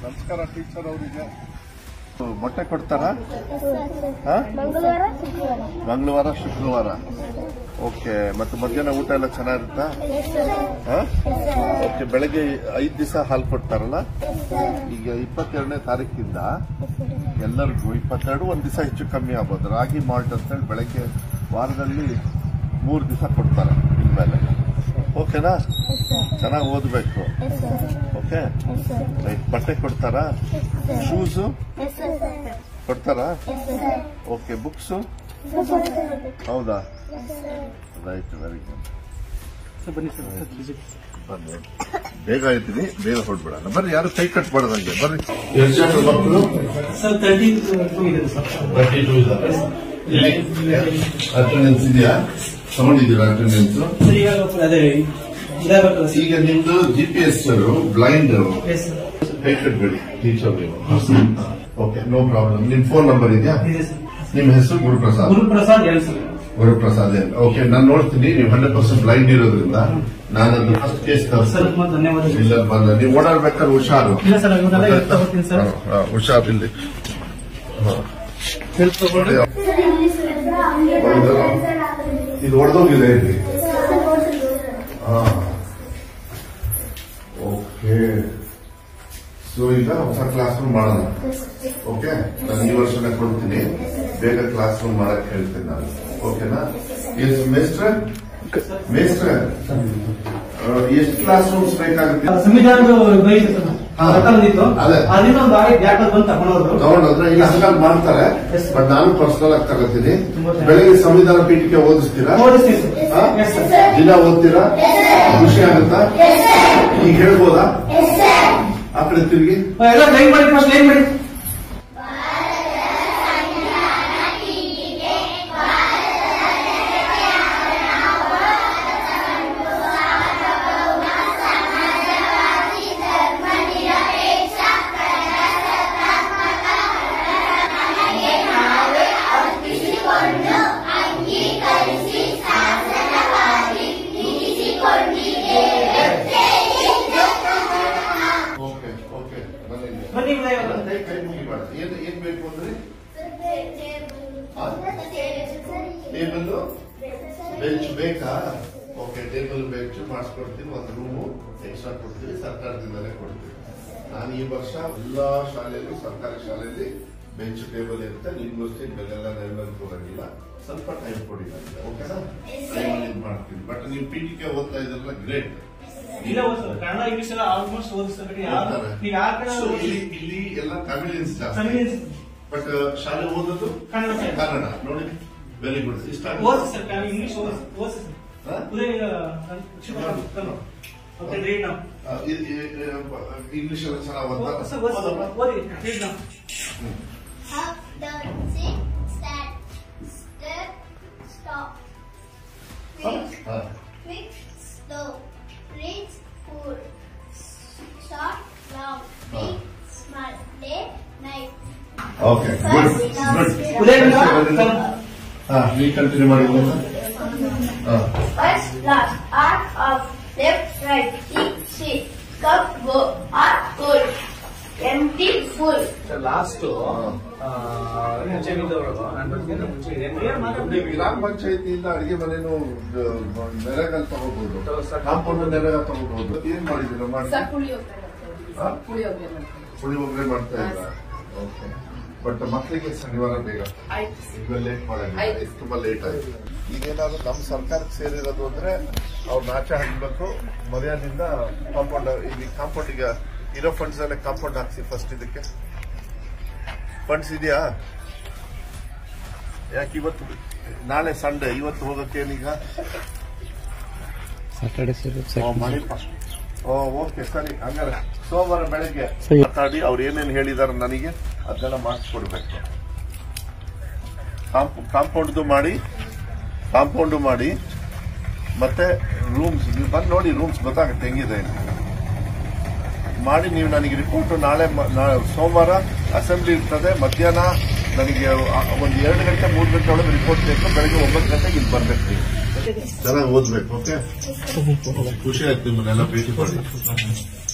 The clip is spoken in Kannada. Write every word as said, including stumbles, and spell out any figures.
ನಮಸ್ಕಾರ ಟೀಚರ್ ಅವರಿಗೆ. ಮೊಟ್ಟೆ ಕೊಡ್ತಾರಾ? ಮಂಗಳವಾರ ಶುಕ್ರವಾರ. ಓಕೆ. ಮತ್ತೆ ಮಧ್ಯಾಹ್ನ ಊಟ ಎಲ್ಲ ಚೆನ್ನಾಗಿರುತ್ತಾ? ಓಕೆ. ಬೆಳಗ್ಗೆ ಐದು ದಿವಸ ಹಾಲು ಕೊಡ್ತಾರಲ್ಲ. ಈಗ ಇಪ್ಪತ್ತೆರಡನೇ ತಾರೀಕಿಂದ ಎಲ್ಲರಿಗೂ ಇಪ್ಪತ್ತೆರಡು ಒಂದ್ ದಿವಸ ಹೆಚ್ಚು ಕಮ್ಮಿ ಆಗ್ಬೋದು. ರಾಗಿ ಮಾಲ್ಟ್ ಅಂತ ಹೇಳಿ ಬೆಳಗ್ಗೆ ವಾರದಲ್ಲಿ ಮೂರು ದಿವಸ ಕೊಡ್ತಾರೆ ಇನ್ಮೇಲೆ. ಓಕೆನಾ? ಚೆನ್ನಾಗಿ ಓದಬೇಕು. ಓಕೆ. ಬಟ್ಟೆ ಕೊಡ್ತಾರಾ? ಶೂಸು ಕೊಡ್ತಾರಾ? ಓಕೆ. ಬುಕ್ಸು? ಹೌದಾ? ರೈಟ್. Very good. ಬನ್ನಿ, ಬೇಗ ಇದ್ದೀನಿ, ಬೇಗ ಹೊರಡ್ಬಿಡೋಣ. ಬರ್ರಿ, ಯಾರು ಕೈ ಕಟ್ಬಾರ್ದಂಗೆ. ಬರ್ರಿ. ಎಷ್ಟು ಜನ ಮಕ್ಕಳು? ಅಟೆಂಡೆನ್ಸ್ ಇದೆಯಾ? ತಗೊಂಡಿದ್ದೀರಾ ಅಟೆಂಡೆನ್ಸ್? ಈಗ ನಿಮ್ದು ಜಿ ಪಿ ಎಸ್ ಬ್ಲೈಂಡ್ ಕೈ ಕಟ್ಬೇಡಿ ಟೀಚರ್ ನೀವು. Okay, no problem. ನಿಮ್ ಫೋನ್ ನಂಬರ್ ಇದೆಯಾ? ನಿಮ್ ಹೆಸರು ಗುರುಪ್ರಸಾದ್? ಗುರುಪ್ರಸಾದ್ ಗುರುಪ್ರಸಾದ್. ಓಕೆ, ನಾನು ನೋಡ್ತೀನಿ. ನೀವು ಹಂಡ್ರೆಡ್ ಪರ್ಸೆಂಟ್ ಬ್ಲೈಂಡ್ ಇರೋದ್ರಿಂದ ನಾನು ಅದು ಫಸ್ಟ್ ಕೇಸ್ ಇಲ್ಲ ಬಂದ. ನೀವು ಓಡಾಡ್ಬೇಕಾದ್ರೆ ಹುಷಾರು, ಹುಷಾರು. ಇಲ್ಲಿ ಇದು ಹೊಡೆದೋಗಿದೆ ಇಲ್ಲಿ. ಓಕೆ. ಸೊ ಈಗ ಹೊಸ ಕ್ಲಾಸ್ ರೂಮ್ ಮಾಡೋಣ. ಓಕೆ, ನಾನು ಈ ವರ್ಷನೇ ಕೊಡ್ತೀನಿ. ಬೇಗ ಕ್ಲಾಸ್ ರೂಮ್ ಮಾಡಕ್ ಹೇಳ್ತೀನಿ ನಾನು. ಓಕೆನಾ? ಎಷ್ಟು ಮೇಸ್ಟ್ರೆ ಮೇಸ್ಟ್ರೆ ಎಷ್ಟು ಕ್ಲಾಸ್ ರೂಮ್ಸ್ ಬೇಕಾಗುತ್ತೆ? ತಗೊಂಡೋದ್ರೆ ಇಲ್ಲ ಹಂಗಾಗಿ ಮಾಡ್ತಾರೆ. ಬಟ್ ನಾನು ಪರ್ಸನಲ್ ಆಗಿ ತಗೋತೀನಿ. ಬೆಳಗ್ಗೆ ಸಂವಿಧಾನ ಪೀಠಕ್ಕೆ ಓದಿಸ್ತೀರಾ? ದಿನ ಓದ್ತೀರಾ? ಖುಷಿ ಆಗುತ್ತಾ? ಈಗ ಹೇಳ್ಬೋದಾ? ಆ ಕಡೆ ತಿರುಗಿ ಏನ್ ಬೇಕು ಅಂದ್ರೆ ಟೇಬಲ್ ಬೆಂಚ್ ಬೇಕಾ? ಓಕೆ, ಟೇಬಲ್ ಬೆಂಚ್ ಮಾಡಿಸ್ಕೊಡ್ತೀನಿ. ಒಂದು ರೂಮು ಎಕ್ಸ್ಟ್ರಾ ಕೊಡ್ತೀವಿ, ಸರ್ಕಾರದಿಂದಲೇ ಕೊಡ್ತೀವಿ. ನಾನು ಈ ವರ್ಷ ಎಲ್ಲಾ ಶಾಲೆಯಲ್ಲೂ, ಸರ್ಕಾರಿ ಶಾಲೆಯಲ್ಲಿ ಬೆಂಚ್ ಟೇಬಲ್ ಇರುತ್ತೆ. ನಿಮ್ಗೋಸ್ಕರ ಬೆಲೆಲ್ಲ ನೆರವೇರ್ ಕೊಡಂಗಿಲ್ಲ. ಸ್ವಲ್ಪ ಟೈಮ್ ಕೊಡಿ ನನಗೆ. ಓಕೆನಾ? ಟೈಮಲ್ಲಿ ಇದು ಮಾಡ್ತೀನಿ. ಬಟ್ ನೀವು ಪಿ ಟಿ ಕೆ ಓದ್ತಾ ಇದ್ರಲ್ಲ, ಗ್ರೇಟ್. ಕನ್ನಡ ಇಂಗ್ಲಿಷ್ ಎಲ್ಲ ಆಲ್ಮೋಸ್ಟ್ ಓದಿಸ್ತಾರೆ. ಇಲ್ಲಿ ಎಲ್ಲ ಕನ್ವಿನಿಯನ್ಸ್ ಜಾಸ್ತಿ. ಬಟ್ ಶಾಲೆ ಓದೋದು ಕನ್ನಡ. ನೋಡಿ, ವೆರಿ ಗುಡ್. ಇಷ್ಟ ಇಂಗ್ಲಿಷ್ ಇಂಗ್ಲಿಷ್ ಎಲ್ಲ ಚೆನ್ನಾಗಿ Rich, poor, short, long, big, small, day, night. Okay, good, good. Ah, we continue ಮಾಡಿದ್ವಿ. First, last, art of, left, right, eat, sit, cup, go, art, good, empty, full. Last ಗ್ರಾಮ ಪಂಚಾಯತಿಯಿಂದ ಅಡಿಗೆ ಮನೇನು ನೆರೆಗಲ್ ತಗೋಬಹುದು, ಕಾಂಪೌಂಡ್ ನೆರೆಗಲ್ ತಗೋಬಹುದು. ಏನ್ ಮಾಡಿದಿರ? ಪುಳಿಯೋಗರೆ ಮಾಡ್ತಾ ಇದ್ರ? ಓಕೆ. ಬಟ್ ಮಕ್ಕಳಿಗೆ ಶನಿವಾರ ಬೇಗ ಈಗ ಲೇಟ್ ಮಾಡೋದು ತುಂಬಾ ಲೇಟ್ ಆಯ್ತು. ಈಗೇನಾದ್ರು ನಮ್ಮ ಸರ್ಕಾರಕ್ಕೆ ಸೇರಿರೋದು ಅಂದ್ರೆ ಅವ್ರು ನಾಚೆ ಹಾಕ್ಬೇಕು. ಮರ್ಯಾದಿಂದ ಕಾಂಪೌಂಡ್, ಈಗ ಕಾಂಪೌಂಡ್ ಈಗ ಇರೋ ಫಂಡ್ಸ್ ಅಲ್ಲೇ ಕಾಂಪೌಂಡ್ ಹಾಕ್ಸಿ. ಫಸ್ಟ್ ಇದಕ್ಕೆ ಫಂಡ್ಸ್ ಇದೆಯಾ? ಯಾಕೆ ಇವತ್ತು ನಾಳೆ ಸಂಡೇ, ಇವತ್ತು ಹೋಗಕ್ಕೇನೀಗ? ಮಳೆ. ಓ ಓಕೆ, ಸರಿ. ಹಂಗಾರೆ ಸೋಮವಾರ ಬೆಳಗ್ಗೆ ಮಾತಾಡಿ ಅವ್ರು ಏನೇನು ಹೇಳಿದಾರೆ ನನಗೆ ಅದನ್ನೆಲ್ಲ ಮಾಡಿಸ್ಕೊಡ್ಬೇಕು. ಕಾಂಪೌಂಡ್ದು ಮಾಡಿ, ಕಾಂಪೌಂಡು ಮಾಡಿ, ಮತ್ತೆ ರೂಮ್ಸ್ ಬಂದು ನೋಡಿ. ರೂಮ್ಸ್ ಗೊತ್ತಾಗುತ್ತೆ ಹೆಂಗಿದೆ ಮಾಡಿ. ನೀವು ನನಗೆ ರಿಪೋರ್ಟ್ ನಾಳೆ ಸೋಮವಾರ ಅಸೆಂಬ್ಲಿ ಇರ್ತದೆ. ಮಧ್ಯಾಹ್ನ ನನಗೆ ಒಂದು ಎರಡು ಗಂಟೆ ಮೂರು ಗಂಟೆ ಒಳಗೆ ರಿಪೋರ್ಟ್ ಬೇಕು. ಬೆಳಗ್ಗೆ ಒಂಬತ್ತು ಗಂಟೆಗೆ ಇಲ್ಲಿ ಬರ್ಬೇಕು. ನೀವು ಚೆನ್ನಾಗಿ ಓದ್ಬೇಕು. ಓಕೆ, ಖುಷಿ ಆಯ್ತು ನಿಮ್ಮನ್ನೆಲ್ಲ ಭೇಟಿ ಮಾಡಿ.